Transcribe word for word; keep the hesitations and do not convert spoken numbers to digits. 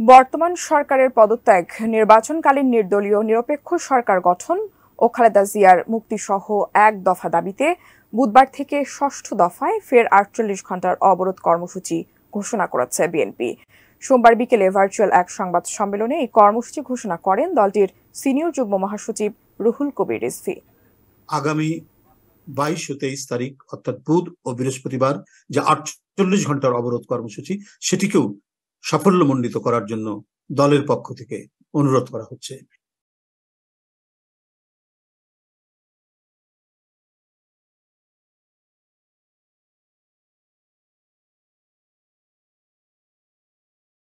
বর্তমান সরকারের পদত্যাগ, নির্বাচনকালীন নির্দলীয় নিরপেক্ষ সরকার গঠন ও খালেদা জিয়ার মুক্তিসহ এক দফা দাবিতে বুধবার থেকে ষষ্ঠ দফায় ফের আটচল্লিশ ঘণ্টার অবরোধ কর্মসূচি ঘোষণা করেছে বিএনপি। সোমবার বিকেলে ভার্চুয়াল এক সংবাদ সম্মেলনে এই কর্মসূচি ঘোষণা করেন দলটির সিনিয়র যুগ্ম মহাসচিব রুহুল কবির রিজভী। আগামী বাইশ ও তেইশ তারিখ অর্থাৎ বুধ ও বৃহস্পতিবার যে আটচল্লিশ ঘন্টার অবরোধ কর্মসূচি সেটিকেও সাফল্যমণ্ডিত করার জন্য দলের পক্ষ থেকে অনুরোধ করা হচ্ছে।